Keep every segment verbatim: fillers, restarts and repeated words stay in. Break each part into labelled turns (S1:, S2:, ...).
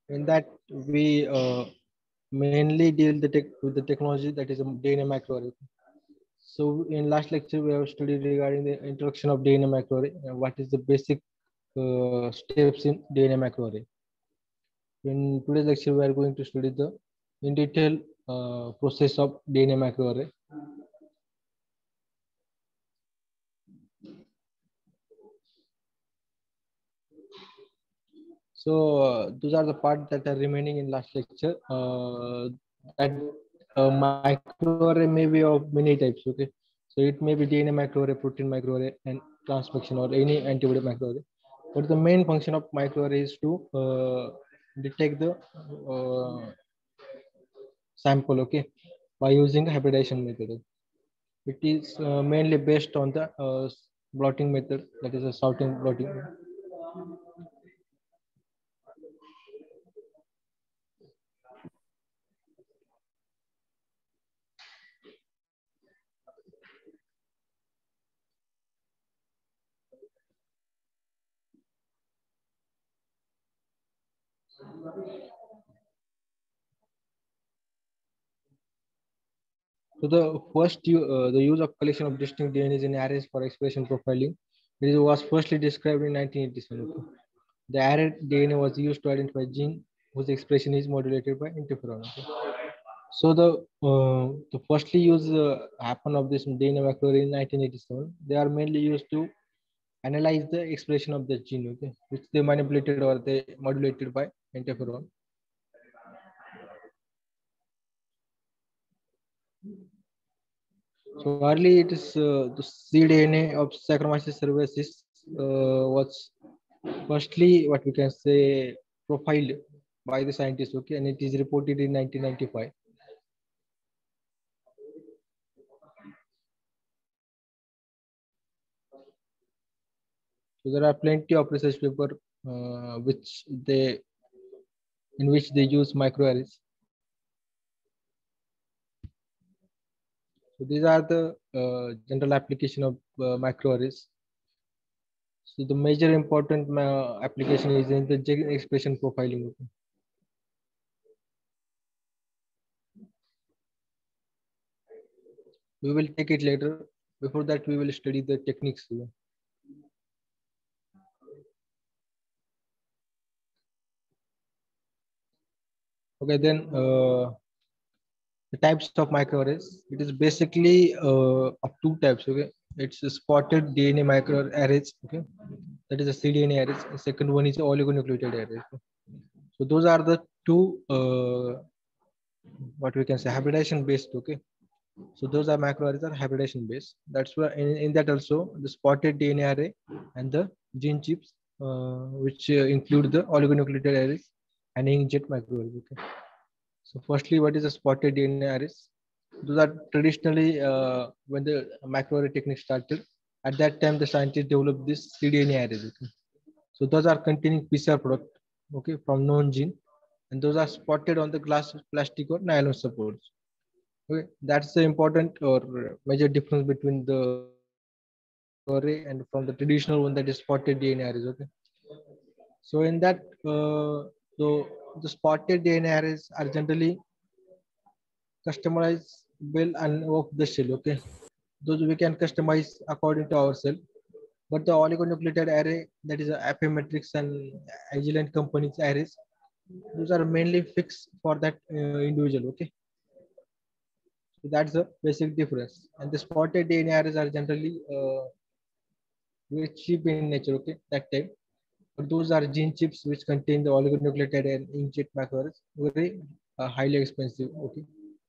S1: In that, we uh, mainly deal the tech with the technology that is a D N A microarray. So in last lecture, we have studied regarding the introduction of D N A microarray and what is the basic uh, steps in D N A microarray. In today's lecture, we are going to study the in detail uh, process of D N A microarray. So uh, those are the parts that are remaining in last lecture. Uh, that uh, microarray may be of many types. Okay, so it may be D N A microarray, protein microarray, and transcription or any antibody microarray. But the main function of microarray is to uh, detect the uh, sample. Okay, by using hybridization method. It is uh, mainly based on the uh, blotting method, that is a sorting blotting. So the first u- uh, the use of collection of distinct D N As in arrays for expression profiling, this was firstly described in nineteen eighty-seven. Okay. The array D N A was used to identify gene whose expression is modulated by interferon. Okay. So the uh, the firstly use uh, happen of this D N A microarray in nineteen eighty-seven. They are mainly used to analyze the expression of the gene, okay, which they manipulated or they modulated by interferon. So early it is uh, the cDNA of Saccharomyces cerevisiae uh, was firstly what we can say profiled by the scientists, okay, and it is reported in nineteen ninety-five. So there are plenty of research paper uh, which they in which they use microarrays. So these are the uh, general application of uh, microarrays. So the major important uh, application is in the gene expression profiling. Okay. We will take it later. Before that, we will study the techniques. Okay, then uh, the types of microarrays. It is basically uh, of two types. Okay, it's a spotted D N A microarrays. Okay, that is a cDNA arrays. The second one is oligonucleotide arrays. Okay? So those are the two uh, what we can say hybridization based. Okay, so those are macroarrays are hybridization based. That's why in, in that also the spotted D N A array and the gene chips, uh, which uh, include the oligonucleotide arrays and inkjet microarrays. Okay. So firstly, what is a spotted D N A arrays? Those are traditionally uh, when the microarray technique started. At that time, the scientists developed this cDNA arrays. Okay. So those are containing P C R product, okay, from known gene, and those are spotted on the glass, plastic, or nylon supports. Okay, that's the important or major difference between the microarray and from the traditional one that is spotted D N A arrays. Okay, so in that, uh, so the spotted D N A arrays are generally customizable and off the shelf. Okay, those we can customize according to ourselves. But the oligonucleotide array, that is a Affymetrix and Agilent companies arrays, those are mainly fixed for that uh, individual. Okay, so that's the basic difference. And the spotted D N A arrays are generally uh, very cheap in nature. Okay, that time. But those are gene chips which contain the oligonucleotide and inkjet macroarrays, very uh, highly expensive. Okay,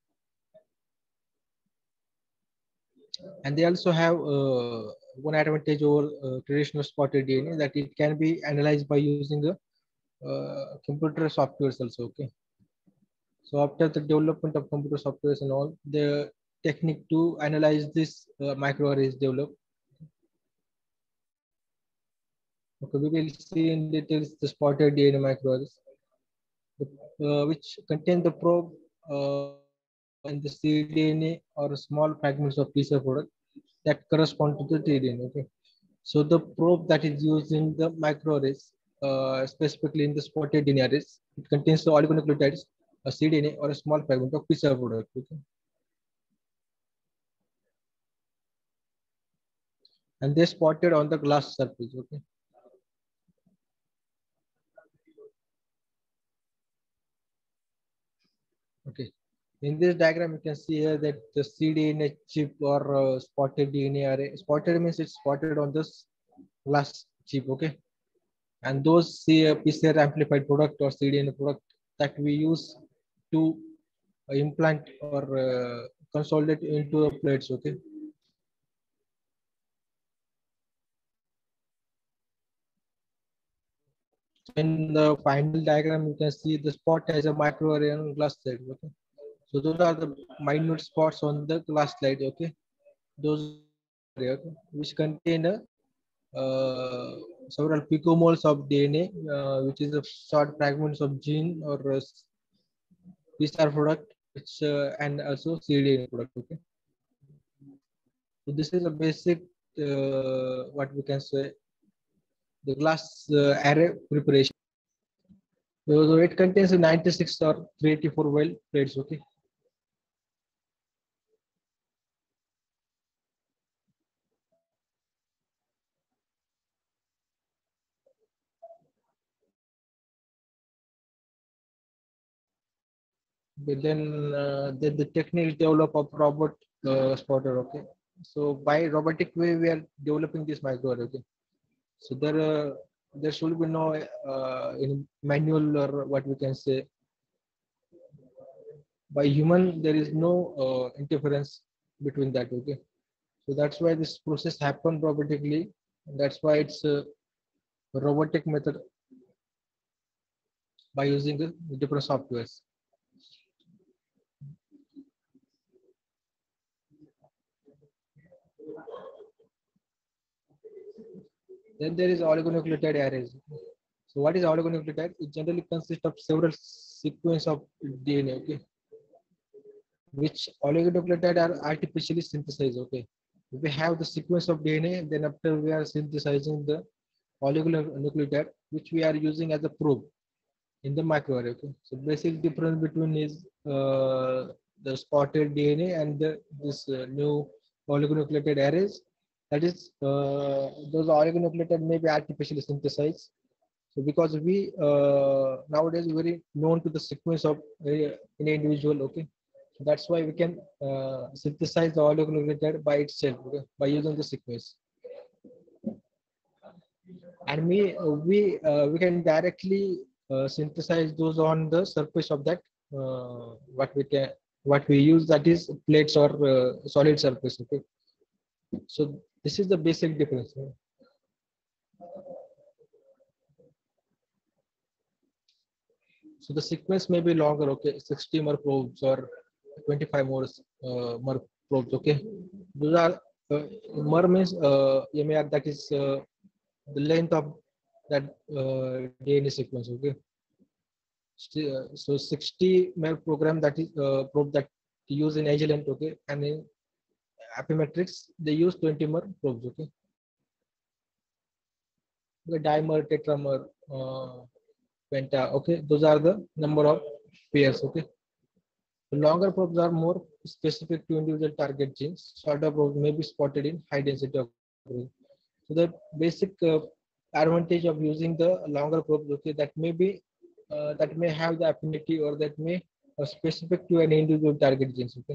S1: and they also have uh, one advantage over uh, traditional spotted D N A, that it can be analyzed by using the uh, computer softwares also. Okay, so after the development of computer softwares and all, the technique to analyze this uh, microarrays developed. Okay, we will see in details the spotted D N A microarrays, uh, which contain the probe uh, and the cDNA or small fragments of P C R product that correspond to the D N A. Okay, so the probe that is used in the microarrays, uh, specifically in the spotted D N A arrays. It contains the oligonucleotides, a cDNA, or a small fragment of P C R product. Okay? And they spotted on the glass surface. Okay. Okay. In this diagram, you can see here that the cDNA chip or uh, spotted D N A array. Spotted means it's spotted on this glass chip. Okay. And those C- P C R amplified product or cDNA product that we use to uh, implant or uh, consolidate into the plates. Okay. In the final diagram, you can see the spot has a microarray on glass slide. Okay. So those are the minute spots on the glass slide. Okay. Those okay, which contain a, uh, several picomoles of D N A, uh, which is a short fragments of gene or uh, P C R product, which uh, and also cDNA product. Okay. So this is a basic, uh, what we can say, the glass uh, array preparation. So it contains ninety-six or three eighty-four well plates. Okay. But then uh, the, the technique develop of robot uh, spotter. Okay. So by robotic way, we are developing this micro array. Okay. So there uh, there should be no uh, in manual or what we can say by human. There is no uh, interference between that. Okay. So that's why this process happen robotically. That's why it's a robotic method by using the different softwares. Then there is oligonucleotide arrays. So what is oligonucleotide? It generally consists of several sequence of D N A, okay, which oligonucleotide are artificially synthesized. Okay, if we have the sequence of D N A, then after we are synthesizing the oligonucleotide, which we are using as a probe in the microarray. Okay, so basic difference between is uh, the spotted D N A and the, this uh, new oligonucleotide arrays. That is, uh, those oligonucleotide may be artificially synthesized. So because we uh, nowadays very known to the sequence of uh, an individual, okay. So that's why we can uh, synthesize the oligonucleotide by itself, okay, by using the sequence. And we uh, we uh, we can directly uh, synthesize those on the surface of that uh, what we can what we use, that is plates or uh, solid surface. Okay, so this is the basic difference. So the sequence may be longer, okay, sixty more probes or twenty-five more uh, more probes, okay. Those are uh, mer means uh, M A R, that is uh, the length of that uh, D N A sequence, okay. Uh, so sixty mer program, that is uh, probe that use in Agilent, okay, and in Affymetrix they use twenty mer probes, okay. The dimer, tetramer, uh, penta, okay, those are the number of pairs, okay. The longer probes are more specific to individual target genes. Shorter probes may be spotted in high density of gene. So the basic uh, advantage of using the longer probes, okay, that may be uh, that may have the affinity or that may uh, specific to an individual target genes, okay.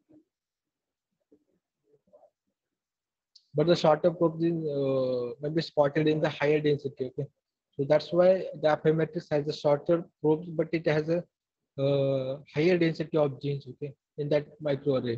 S1: But the shorter probes is, uh, may be spotted in the higher density, okay. So that's why the Affymetrix has a shorter probes, but it has a uh, higher density of genes, okay, in that microarray.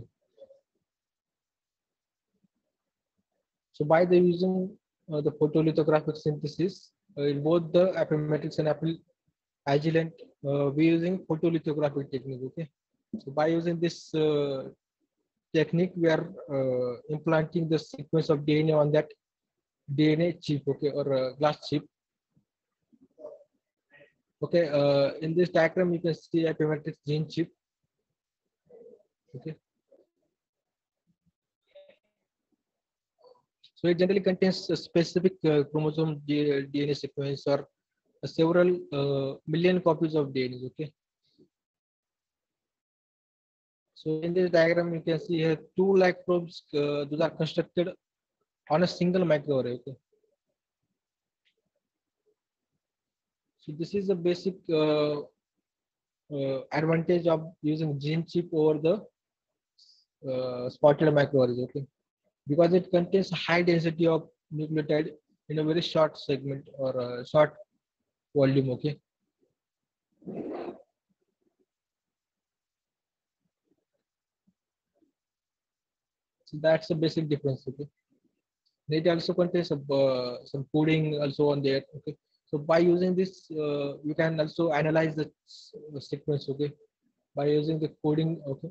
S1: So by the using uh, the photolithographic synthesis, uh, in both the Affymetrix and Apple Agilent, uh, we using photolithographic technique. Okay, so by using this uh, technique, we are uh, implanting the sequence of D N A on that D N A chip, okay, or uh, glass chip. Okay, uh, in this diagram, you can see Affymetrix gene chip. Okay, so it generally contains a specific uh, chromosome D N A sequence or several uh, million copies of D N A. Okay. So in this diagram, you can see here two lakh probes. Uh, those are constructed on a single microarray. Okay. So this is the basic uh, uh, advantage of using gene chip over the uh, spotted microarrays. Okay, because it contains high density of nucleotide in a very short segment or a short volume. Okay. So that's the basic difference. Okay. It also contains some, uh, some coding also on there. Okay. So by using this, uh, you can also analyze the s- uh, sequence. Okay. By using the coding. Okay.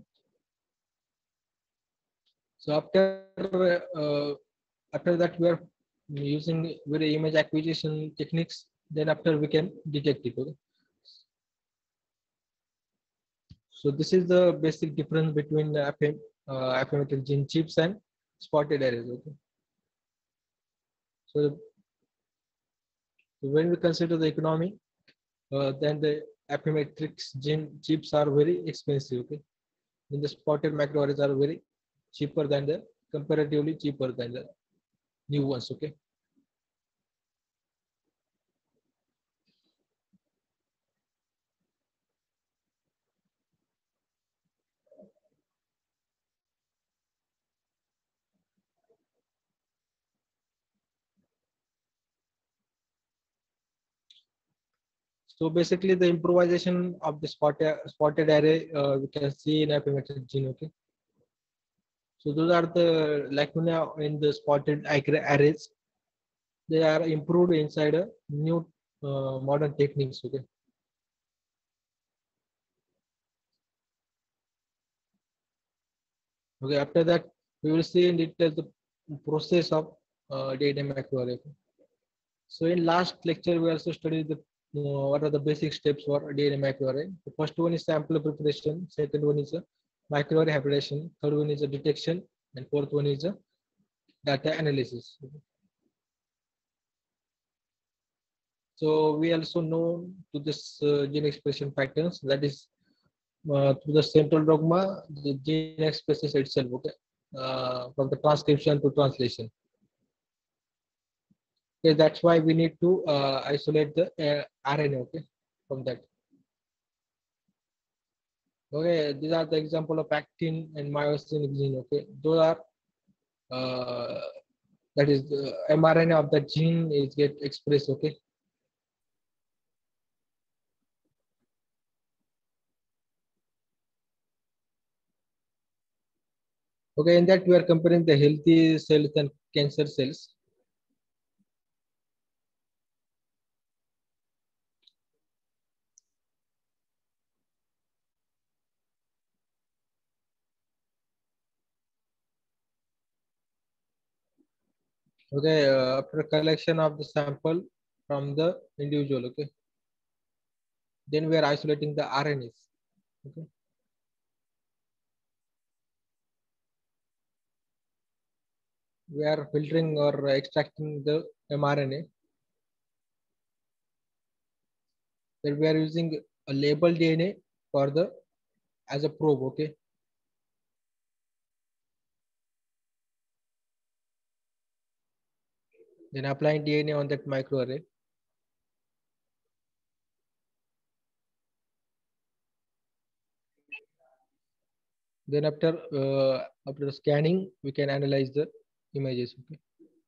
S1: So after uh, after that, we are using very image acquisition techniques. Then after we can detect it. Okay. So this is the basic difference between the F M, uh, affirmative gene chips and spotted arrays. Okay. So when we consider the economy, uh, then the Affymetrix gene chips are very expensive. Okay. Then the spotted microarrays are very cheaper than the comparatively cheaper than the new ones. Okay. So basically, the improvisation of the spotted spotted array uh, we can see in Affymetrix gene. Okay. So those are the lacuna in the spotted arrays. They are improved inside a new uh, modern techniques. Okay. Okay. After that, we will see in detail the process of uh, data microarray. So in last lecture, we also studied the uh, what are the basic steps for D N A microarray. The first one is sample preparation. Second one is a microarray hybridization. Third one is a detection, and fourth one is a data analysis. So we also know to this uh, gene expression patterns, that is uh, through the central dogma, the gene expresses itself. Okay, uh, from the transcription to translation. Okay, that's why we need to uh, isolate the uh, R N A. Okay, from that. Okay, these are the example of actin and myosin gene. Okay, those are uh, that is the mRNA of the gene is get expressed. Okay, okay. In that we are comparing the healthy cells and cancer cells. Okay, uh, after collection of the sample from the individual. Okay, then we are isolating the R N As. Okay, we are filtering or extracting the mRNA. Then we are using a label D N A for the as a probe. Okay, then applying D N A on that microarray. Then after uh, after scanning, we can analyze the images. Okay.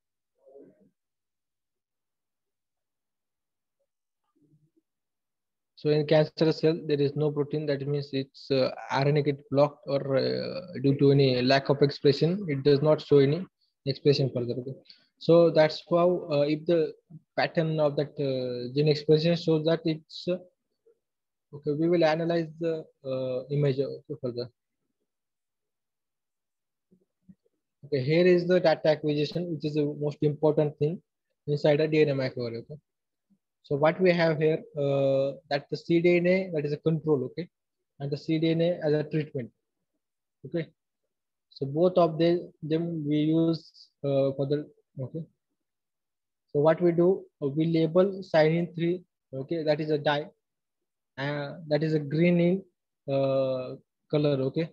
S1: So in cancer cell, there is no protein. That means its uh, R N A get blocked or uh, due to any lack of expression, it does not show any expression further. Okay. So that's how uh, if the pattern of that uh, gene expression shows that it's uh, okay, we will analyze the uh, image okay, further. Okay, here is the data acquisition, which is the most important thing inside a D N A microarray. Okay. So what we have here, uh, that the cDNA, that is a control, okay, and the cDNA as a treatment, okay. So both of them, them we use uh, for the, okay. So what we do, uh, we label signin three Okay, that is a dye, uh, that is a green in uh, color. Okay,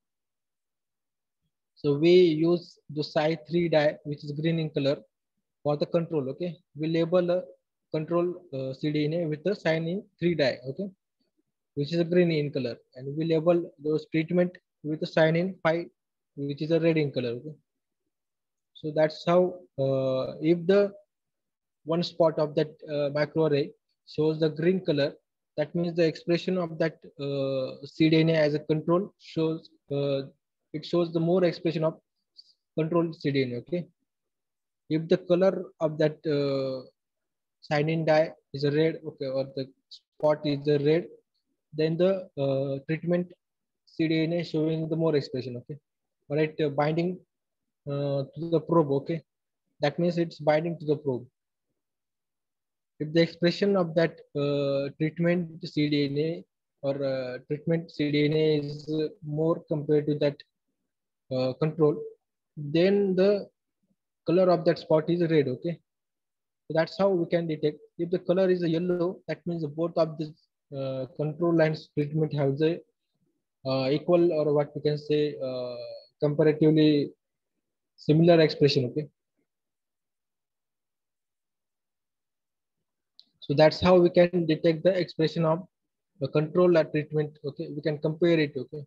S1: so we use the Psi three dye, which is green in color, for the control. Okay, we label a control uh, C D N A with the Psi three dye. Okay, which is a green in color, and we label those treatment with the Psi five, which is a red in color. Okay, so that's how uh, if the one spot of that uh, microarray shows the green color, that means the expression of that uh, cDNA as a control shows uh, it shows the more expression of control cDNA. Okay, if the color of that uh, sign-in dye is a red, okay, or the spot is a red, then the uh, treatment cDNA showing the more expression. Okay, all right, uh, binding uh, to the probe. Okay, that means it's binding to the probe. If the expression of that uh, treatment cDNA or uh, treatment cDNA is uh, more compared to that uh, control, then the color of that spot is red. Okay, so that's how we can detect. If the color is a yellow, that means both of the uh, control and treatment have the uh, equal, or what we can say, uh, comparatively similar expression. Okay, so that's how we can detect the expression of the control or treatment. Okay, we can compare it. Okay,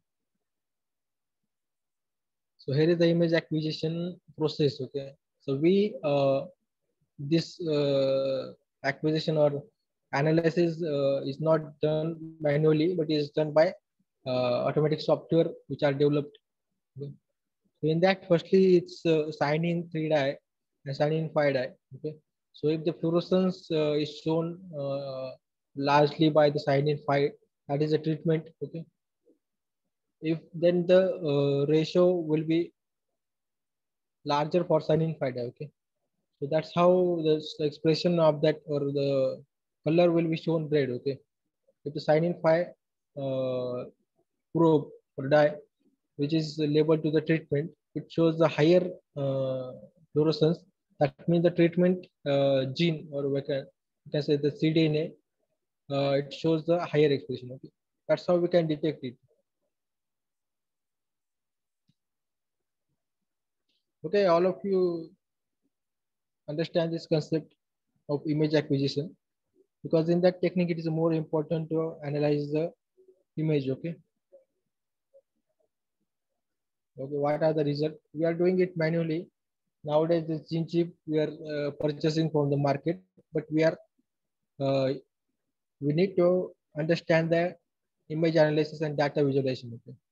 S1: so here is the image acquisition process. Okay, so we uh, this uh, acquisition or analysis uh, is not done manually, but is done by uh, automatic software which are developed. Okay. So in that, firstly, it's uh, sign in three die and sign in five die. Okay, so if the fluorescence uh, is shown uh, largely by the sign in five, that is a treatment. Okay, if then the uh, ratio will be larger for sign in five die. Okay, so that's how the expression of that or the color will be shown red. Okay, if the sign in five uh, probe or dye, which is labeled to the treatment, it shows the higher uh, fluorescence. That means the treatment uh, gene, or we can, we can say the cDNA, uh, it shows the higher expression. Okay, that's how we can detect it. Okay, all of you understand this concept of image acquisition, because in that technique it is more important to analyze the image. Okay, okay, what are the results? We are doing it manually nowadays. The gene chip we are uh, purchasing from the market, but we are uh, we need to understand the image analysis and data visualization. Okay,